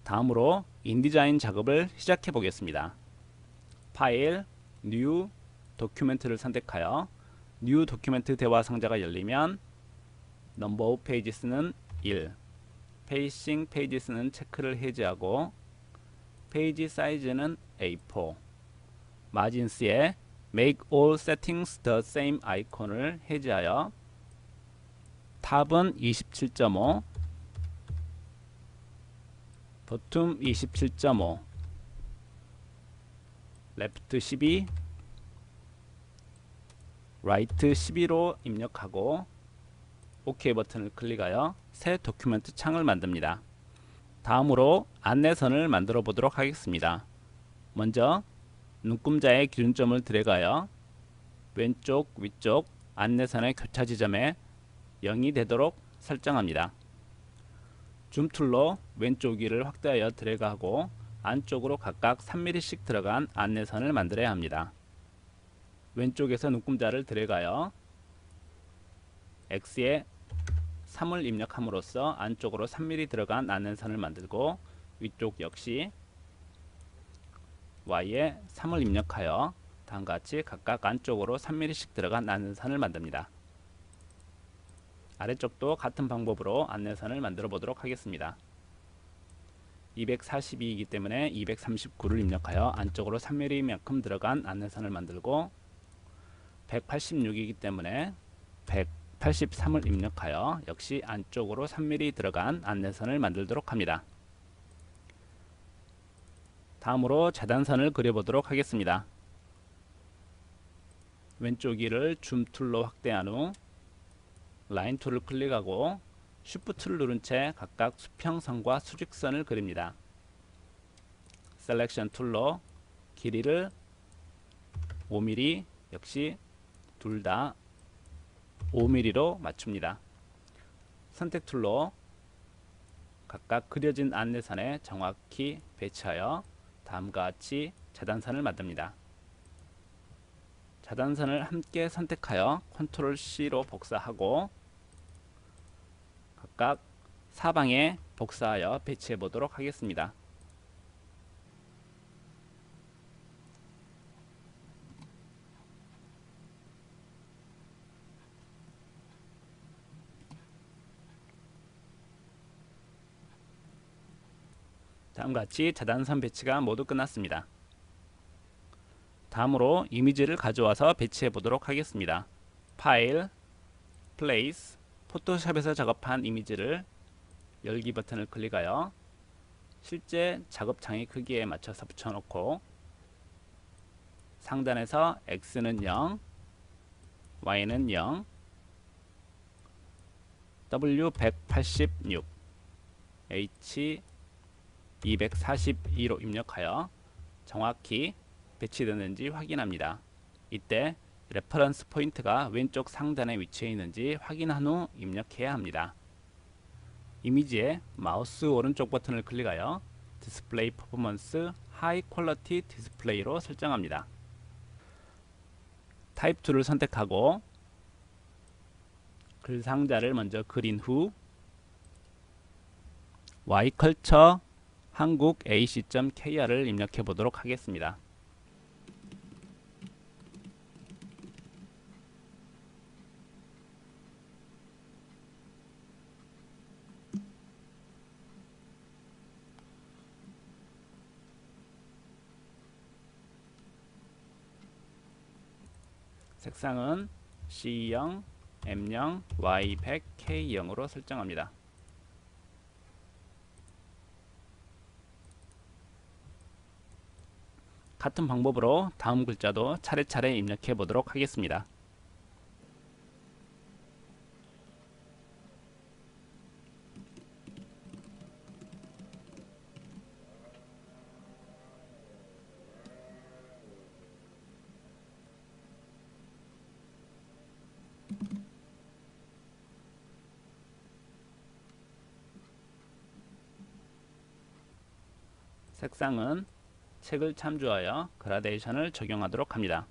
다음으로 인디자인 작업을 시작해 보겠습니다. 파일, 뉴, 도큐멘트를 선택하여 뉴 도큐멘트 대화 상자가 열리면 넘버 오브 페이지스는 1, 페이싱 페이지스는 체크를 해제하고 페이지 사이즈는 A4, 마진스에 Make all settings the same 아이콘을 해제하여 탑은 27.5, 버튼 27.5, 레프트 12, 라이트 12로 입력하고 OK 버튼을 클릭하여 새 도큐멘트 창을 만듭니다. 다음으로 안내선을 만들어 보도록 하겠습니다. 먼저 눈금자의 기준점을 드래그하여 왼쪽 위쪽 안내선의 교차 지점에 0이 되도록 설정합니다. 줌 툴로 왼쪽 위를 확대하여 드래그하고 안쪽으로 각각 3mm씩 들어간 안내선을 만들어야 합니다. 왼쪽에서 눈금자를 드래그하여 X에 3을 입력함으로써 안쪽으로 3mm 들어간 안내선을 만들고 위쪽 역시 Y에 3을 입력하여 다음과 같이 각각 안쪽으로 3mm씩 들어간 안내선을 만듭니다. 아래쪽도 같은 방법으로 안내선을 만들어 보도록 하겠습니다. 242이기 때문에 239를 입력하여 안쪽으로 3mm만큼 들어간 안내선을 만들고 186이기 때문에 183을 입력하여 역시 안쪽으로 3mm 들어간 안내선을 만들도록 합니다. 다음으로 재단선을 그려보도록 하겠습니다. 왼쪽 위를 줌 툴로 확대한 후 라인 툴을 클릭하고 쉬프트를 누른 채 각각 수평선과 수직선을 그립니다. 셀렉션 툴로 길이를 5mm, 역시 둘 다 5mm로 맞춥니다. 선택 툴로 각각 그려진 안내선에 정확히 배치하여 다음과 같이 재단선을 만듭니다. 재단선을 함께 선택하여 컨트롤 C로 복사하고 각각 사방에 복사하여 배치해 보도록 하겠습니다. 다음같이 재단선 배치가 모두 끝났습니다. 다음으로 이미지를 가져와서 배치해 보도록 하겠습니다. 파일, 플레이스, 포토샵에서 작업한 이미지를 열기 버튼을 클릭하여 실제 작업창의 크기에 맞춰서 붙여놓고 상단에서 X는 0, Y는 0, W 186, H 242로 입력하여 정확히 배치되는지 확인합니다. 이때 레퍼런스 포인트가 왼쪽 상단에 위치해 있는지 확인한 후 입력해야 합니다. 이미지에 마우스 오른쪽 버튼을 클릭하여 디스플레이 퍼포먼스 하이 퀄리티 디스플레이로 설정합니다. 타입 툴을 선택하고 글 상자를 먼저 그린 후 Y컬처 한국 ac.kr을 입력해 보도록 하겠습니다. 색상은 C0, M0, Y100, K0으로 설정합니다. 같은 방법으로 다음 글자도 차례차례 입력해 보도록 하겠습니다. 색상은 색을 참조하여 그라데이션을 적용하도록 합니다.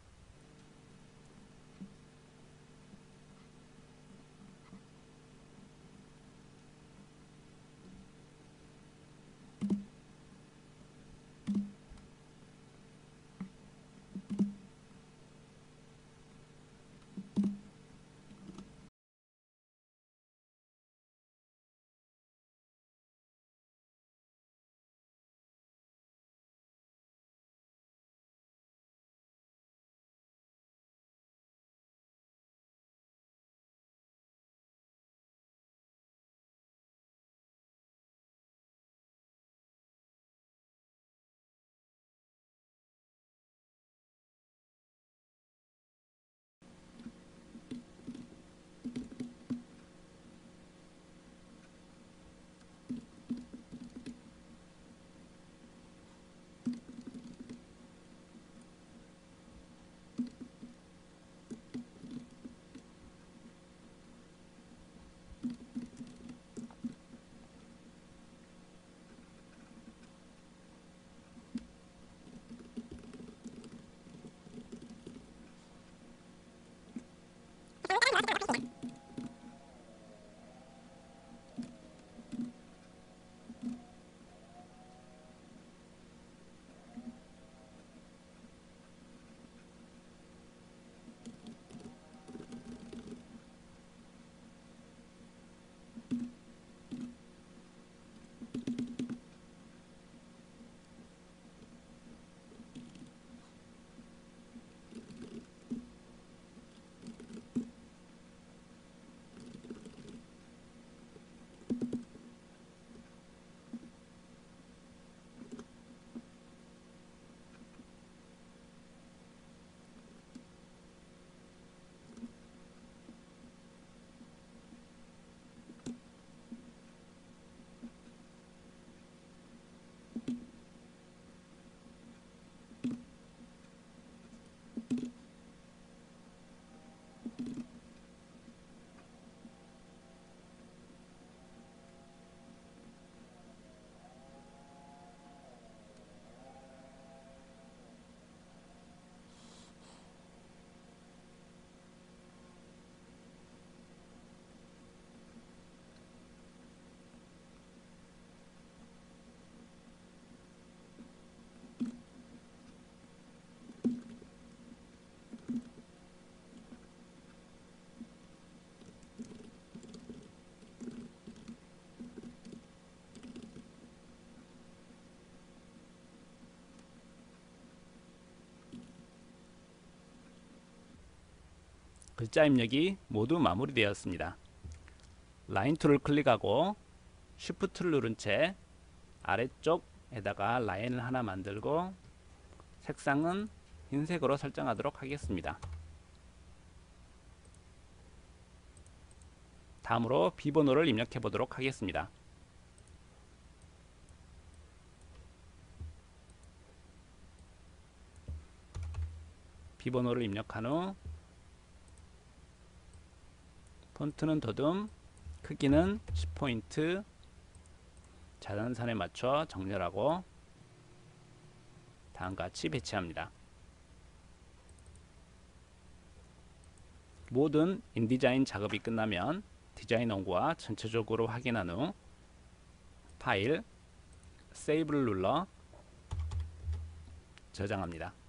글자 입력이 모두 마무리되었습니다. 라인 툴을 클릭하고 Shift를 누른 채 아래쪽에다가 라인을 하나 만들고 색상은 흰색으로 설정하도록 하겠습니다. 다음으로 비번호를 입력해 보도록 하겠습니다. 비번호를 입력한 후 폰트는 더듬, 크기는 10포인트, 자연선에 맞춰 정렬하고 다음같이 배치합니다. 모든 인디자인 작업이 끝나면 디자인 원고와 전체적으로 확인한 후 파일, 세이브를 눌러 저장합니다.